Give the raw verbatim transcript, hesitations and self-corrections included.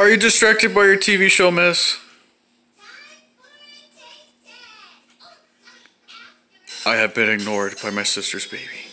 Are you distracted by your T V show, miss? I have been ignored by my sister's baby.